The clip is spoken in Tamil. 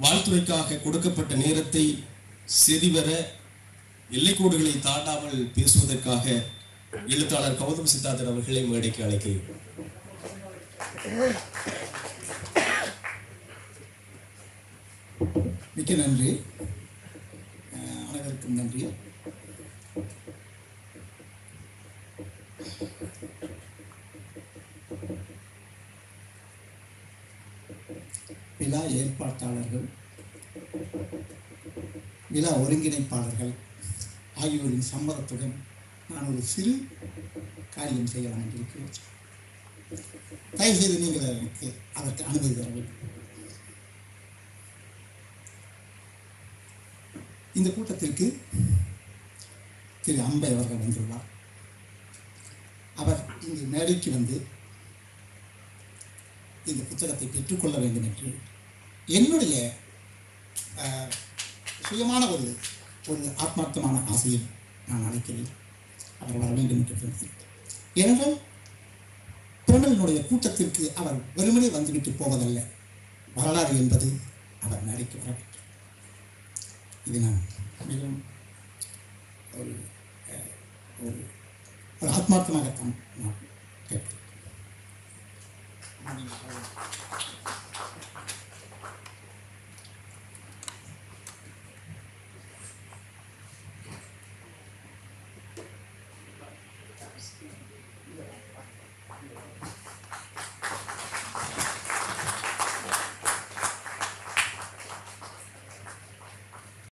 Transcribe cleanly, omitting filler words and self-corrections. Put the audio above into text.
வாழ்த்துறைக்காக கொடுக்கப்பட்ட நேரத்தை செறிவர எல்லைக்கோடுகளை தாண்டாமல் பேசுவதற்காக எழுத்தாளர் கௌதம் சித்தார்த்தன் அவர்களை மேடைக்கு அழைக்கிறேன். மிக்க நன்றி. அனைவருக்கும் நன்றி. விழா ஏற்பாட்டாளர்கள், விழா ஒருங்கிணைப்பாளர்கள் ஆகியோரின் சம்மதத்துடன் நான் ஒரு சிறு காரியம் செய்யலாம் என்றிருக்கிறேன். தயவுசெய்து நீங்கள் எனக்கு அதற்கு அனுமதி தர வேண்டும். இந்த கூட்டத்திற்கு திரு அம்பை அவர்கள் வந்துள்ளார். அவர் இங்கு மேடைக்கு வந்து இந்த புத்தகத்தை பெற்றுக்கொள்ள வேண்டும் என்று என்னுடைய சுயமான ஒரு ஆத்மார்த்தமான ஆசையில் நான் அழைக்கிறேன். அவர் வர வேண்டும் என்று சொல்கிறேன். ஏனென்றால் பிரமலினுடைய கூட்டத்திற்கு அவர் வெறுமனே வந்துவிட்டு போவதல்ல, வரலாறு என்பது அவர் மேடைக்கு வர வேண்டும். இது நான் மிகவும் ஒரு ஆத்மார்த்தமாகத்தான் நான் கேட்கிறேன்.